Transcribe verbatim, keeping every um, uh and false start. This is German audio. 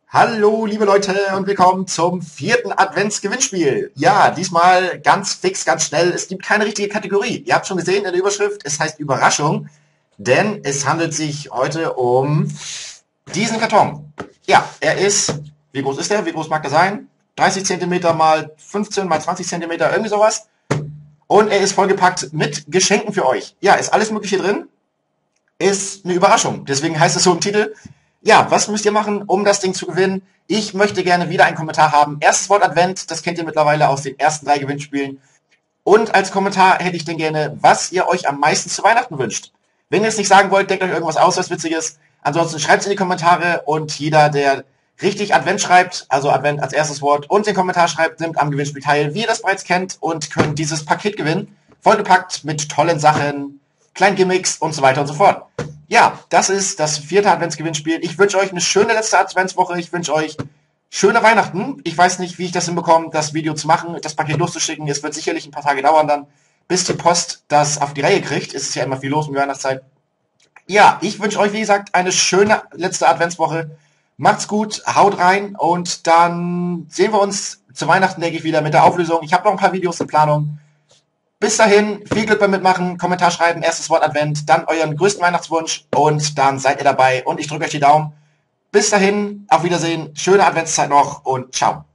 Hallo, liebe Leute, und willkommen zum vierten Adventsgewinnspiel. Ja, diesmal ganz fix, ganz schnell. Es gibt keine richtige Kategorie. Ihr habt schon gesehen in der Überschrift, es heißt Überraschung, denn es handelt sich heute um diesen Karton. Ja, er ist, wie groß ist der? Wie groß mag der sein? dreißig Zentimeter mal fünfzehn mal zwanzig Zentimeter, irgendwie sowas. Und er ist vollgepackt mit Geschenken für euch. Ja, ist alles Mögliche drin. Ist eine Überraschung. Deswegen heißt es so im Titel. Ja, was müsst ihr machen, um das Ding zu gewinnen? Ich möchte gerne wieder einen Kommentar haben. Erstes Wort Advent, das kennt ihr mittlerweile aus den ersten drei Gewinnspielen. Und als Kommentar hätte ich dann gerne, was ihr euch am meisten zu Weihnachten wünscht. Wenn ihr es nicht sagen wollt, denkt euch irgendwas aus, was Witziges. Ansonsten schreibt es in die Kommentare und jeder, der richtig Advent schreibt, also Advent als erstes Wort und den Kommentar schreibt, nimmt am Gewinnspiel teil, wie ihr das bereits kennt, und könnt dieses Paket gewinnen. Vollgepackt mit tollen Sachen, kleinen Gimmicks und so weiter und so fort. Ja, das ist das vierte Adventsgewinnspiel. Ich wünsche euch eine schöne letzte Adventswoche. Ich wünsche euch schöne Weihnachten. Ich weiß nicht, wie ich das hinbekomme, das Video zu machen, das Paket loszuschicken. Es wird sicherlich ein paar Tage dauern dann, bis die Post das auf die Reihe kriegt. Es ist ja immer viel los um die Weihnachtszeit. Ja, ich wünsche euch, wie gesagt, eine schöne letzte Adventswoche. Macht's gut, haut rein und dann sehen wir uns zu Weihnachten, denke ich, wieder mit der Auflösung. Ich habe noch ein paar Videos in Planung. Bis dahin, viel Glück beim Mitmachen, Kommentar schreiben, erstes Wort Advent, dann euren größten Weihnachtswunsch und dann seid ihr dabei und ich drücke euch die Daumen. Bis dahin, auf Wiedersehen, schöne Adventszeit noch und ciao.